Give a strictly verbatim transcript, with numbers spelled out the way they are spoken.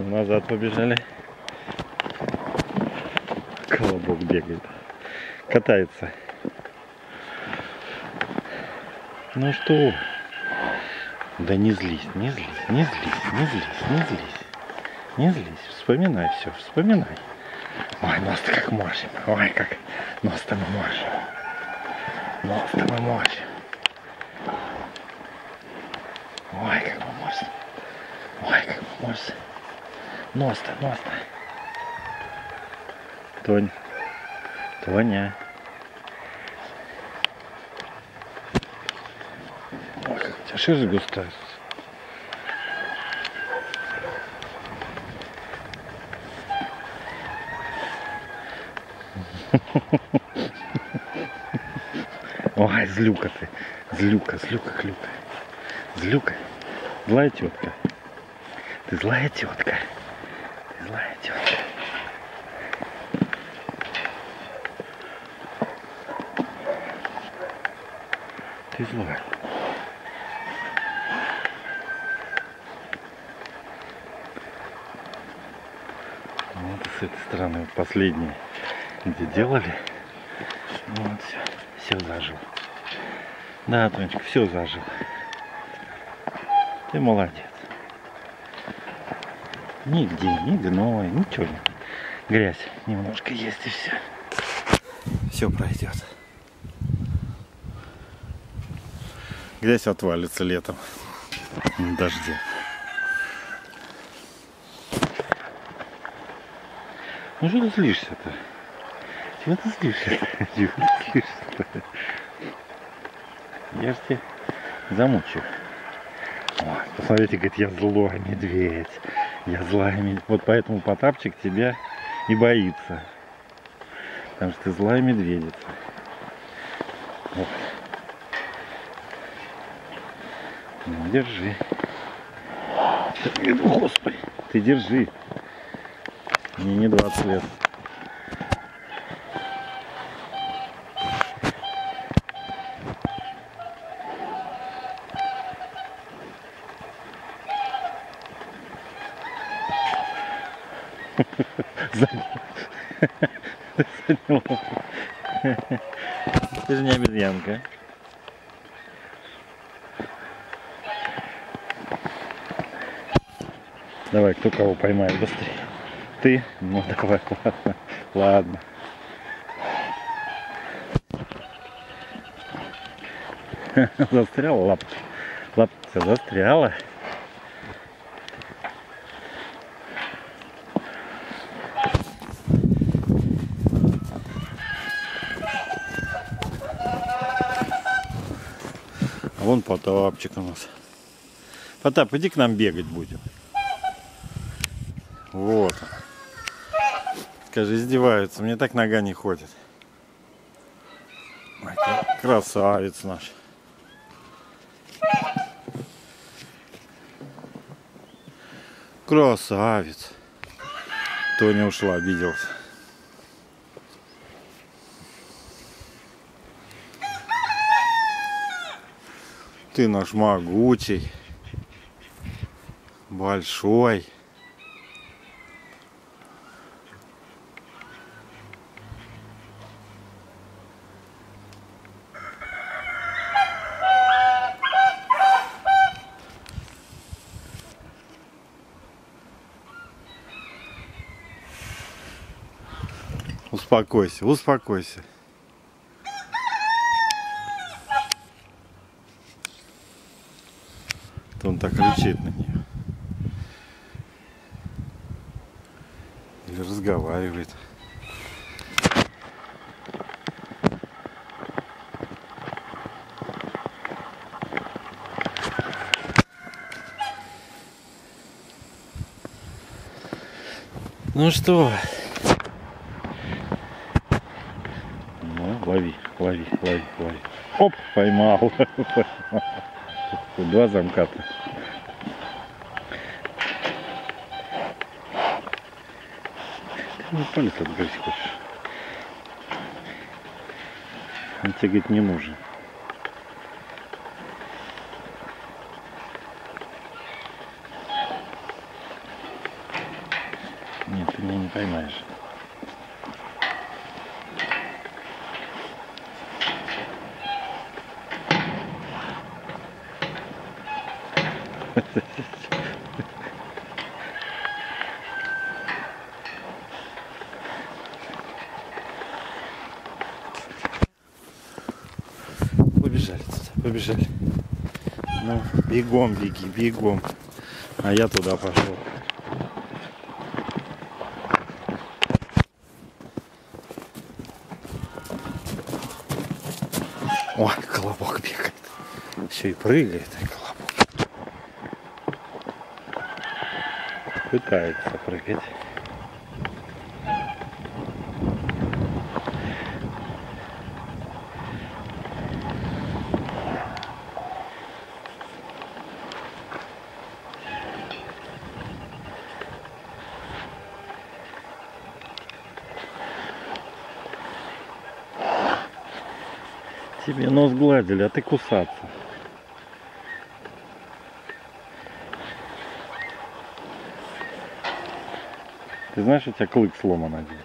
назад побежали. Колобок бегает. Катается. Ну что? Да не злись, не злись, не злись, не злись, не злись. Не злись. Вспоминай все, вспоминай. Ой, нос-то как морщим. Ой, как нос-то мы морщим. Нос-то мы морщим. Ой, как мы морщим. Ой, как мы морщим. Нос-то, нос-то. Тонь. Тоня. Ой, как у тебя шерсть густая. Ой, злюка ты. Злюка, злюка, хлюка. Злюка. Злая тетка. Ты злая тетка. Ты злая тетка. Ты злая. Вот с этой стороны вот последние, где делали. Вот все. Все зажил. Да, Тонечка, все зажил. Ты молодец. Нигде, ни гной, ничего нет. Грязь немножко есть и все. Все пройдет. Грязь отвалится летом на дожде. Ну что ты злишься-то? Чего ты злишься? Чего ты злишься-то? Я ж тебя замучу. Ой, посмотрите, говорит, я злой медведь. Я злая медведь. Вот поэтому Потапчик тебя и боится. Потому что ты злая медведица. Вот. Ну, держи. Господи, ты держи. Мне не двадцать лет. Ты же не обезьянка. Давай, кто кого поймает быстрее? Ты? Ну давай, ладно. Ладно. Застряла лапка. Лапка застряла. А вон Потапчик у нас. Потап, иди к нам бегать будем. Вот он. Скажи, издеваются. Мне так нога не ходит. Ой, красавец наш. Красавец. Тоня ушла, обиделся. Ты наш могучий. Большой. Успокойся, успокойся. То он так кричит на нее. Или разговаривает. Ну что? Ну, лови, лови, лови, лови. Оп, поймал. Два замка-то. Ну, палец отгрызть хочешь. Он тебе, говорит, не нужен. ты меня не поймаешь. Побежали туда, побежали. Ну, бегом беги, бегом. А я туда пошел. Ой, колобок бегает. Все и прыгает, и колобок. Пытается прыгать. Тебе нос гладили, а ты кусаться. Ты знаешь, у тебя клык сломан один.